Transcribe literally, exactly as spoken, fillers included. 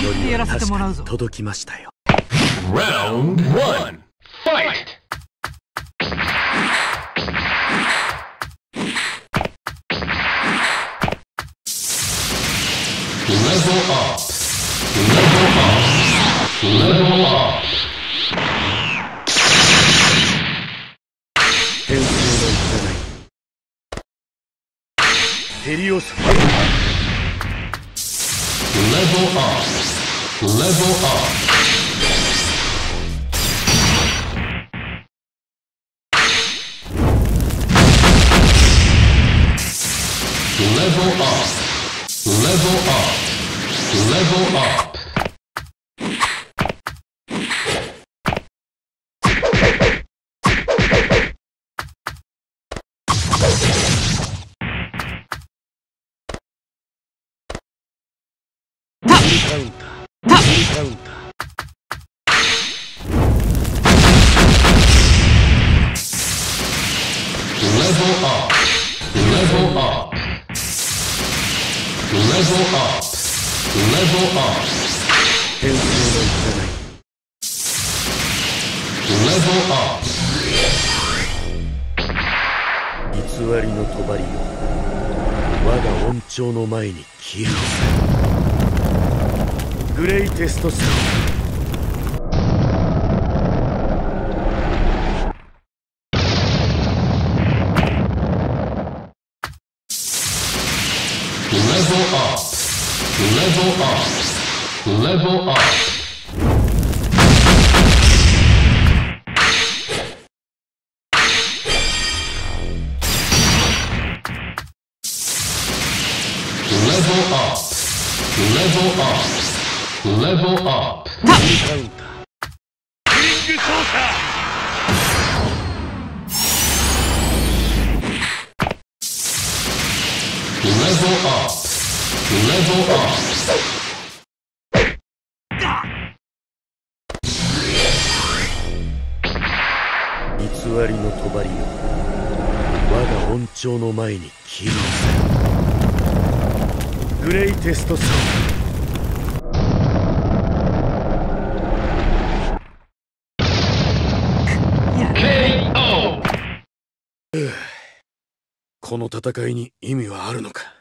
気でやらせてもらうぞ。届きましたよ。 Round one, fight! Level up, level up, level up. 転生の占い。ヘリオス。 Level up, level up. Level up, level up, level up. Level up, level up, level up, level up. Level up. 偽りの帳を我が恩寵の前に消えろ。グレイテストストーン。 Level up, level up, level up. Level up, level up, level up. Level up, level up. 偽りの帳を我が恩寵の前に消えろ。グレイテストストーン。ケーオー。この戦いに意味はあるのか。